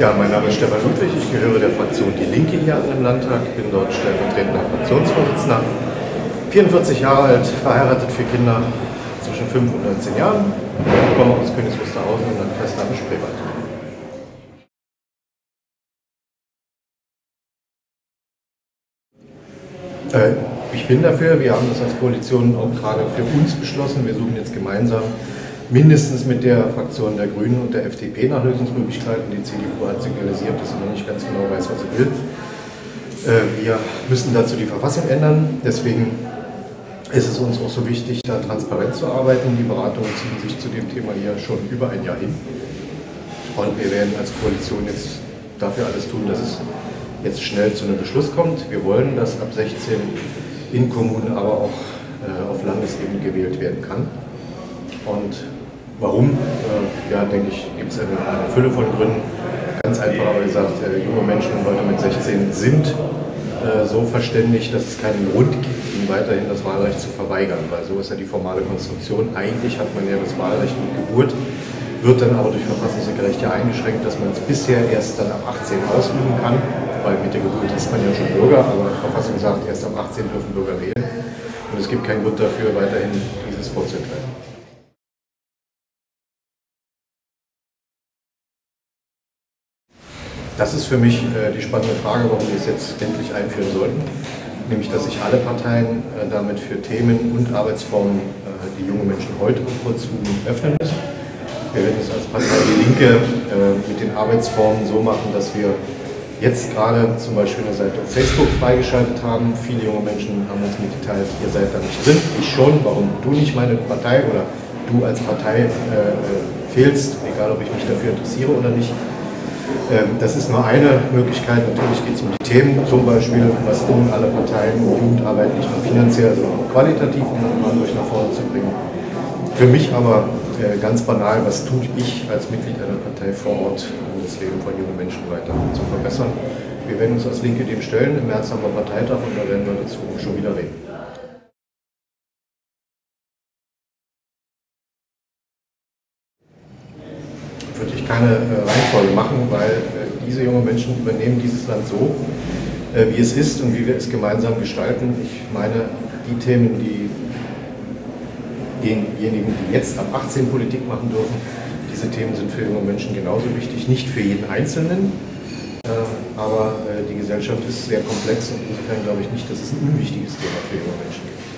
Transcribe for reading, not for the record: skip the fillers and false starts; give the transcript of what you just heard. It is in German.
Ja, mein Name ist Stefan Ludwig, ich gehöre der Fraktion Die Linke hier im Landtag, bin dort stellvertretender Fraktionsvorsitzender, 44 Jahre alt, verheiratet, 4 Kinder zwischen 5 und 19 Jahren, komme aus Königs Wusterhausen und Landkreis Spreewald. Ich bin dafür, wir haben das als Koalition auch gerade für uns beschlossen, wir suchen jetzt gemeinsam mindestens mit der Fraktion der Grünen und der FDP nach Lösungsmöglichkeiten. Die CDU hat signalisiert, dass sie noch nicht ganz genau weiß, was sie will. Wir müssen dazu die Verfassung ändern, deswegen ist es uns auch so wichtig, da transparent zu arbeiten. Die Beratungen ziehen sich zu dem Thema hier schon über ein Jahr hin. Und wir werden als Koalition jetzt dafür alles tun, dass es jetzt schnell zu einem Beschluss kommt. Wir wollen, dass ab 16 in Kommunen, aber auch auf Landesebene gewählt werden kann. Und warum? Ja, denke ich, gibt es eine Fülle von Gründen. Ganz einfach aber gesagt, junge Menschen und Leute mit 16 sind so verständigt, dass es keinen Grund gibt, ihnen weiterhin das Wahlrecht zu verweigern, weil so ist ja die formale Konstruktion. Eigentlich hat man ja das Wahlrecht mit Geburt, wird dann aber durch verfassungsrechtliche Rechte eingeschränkt, dass man es bisher erst dann ab 18 ausüben kann, weil mit der Geburt ist man ja schon Bürger, aber die Verfassung sagt, erst ab 18 dürfen Bürger wählen. Und es gibt keinen Grund dafür, weiterhin dieses vorzuenthalten. Das ist für mich die spannende Frage, warum wir es jetzt endlich einführen sollten. Nämlich, dass sich alle Parteien damit für Themen und Arbeitsformen, die junge Menschen heute bevorzugen, öffnen müssen. Wir werden es als Partei Die Linke mit den Arbeitsformen so machen, dass wir jetzt gerade zum Beispiel eine Seite auf Facebook freigeschaltet haben. Viele junge Menschen haben uns mitgeteilt, ihr seid da nicht drin. Ich schon, warum du nicht meine Partei oder du als Partei fehlst, egal ob ich mich dafür interessiere oder nicht. Das ist nur eine Möglichkeit. Natürlich geht es um die Themen, zum Beispiel, was tun alle Parteien, um Jugendarbeit nicht nur finanziell, sondern auch qualitativ, um durch nach vorne zu bringen. Für mich aber ganz banal, was tue ich als Mitglied einer Partei vor Ort, um das Leben von jungen Menschen weiter zu verbessern. Wir werden uns als Linke dem stellen. Im März haben wir Parteitag und da werden wir dazu schon wieder reden. Würde ich keine Reihenfolge machen, weil diese jungen Menschen übernehmen dieses Land so, wie es ist und wie wir es gemeinsam gestalten. Ich meine, die Themen, die denjenigen, die jetzt ab 18 Politik machen dürfen, diese Themen sind für junge Menschen genauso wichtig, nicht für jeden Einzelnen, aber die Gesellschaft ist sehr komplex und insofern glaube ich nicht, dass es ein unwichtiges Thema für junge Menschen gibt.